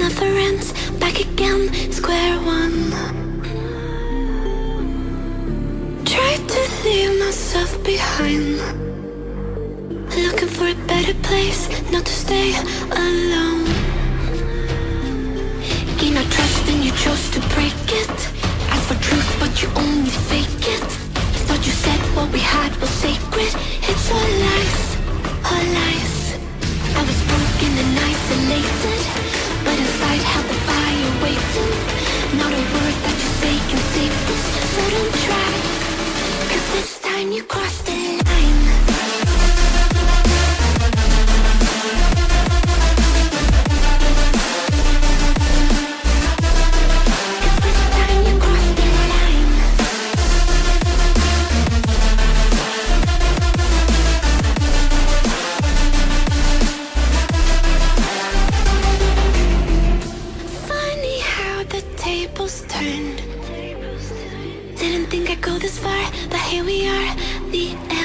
never ends. Back again, square one. Tried to leave myself behind, looking for a better place, not to stay alone. Gain our trust and you chose to break it. Ask for truth but you only fake it. Thought you said what we had was sacred. It's all lies, all lies. I was broken and isolated, but inside held the fire waiting. Not a word that you say can save this, so don't try, 'cause this time you crossed the line. Turned. Didn't think I'd go this far, but here we are, the end.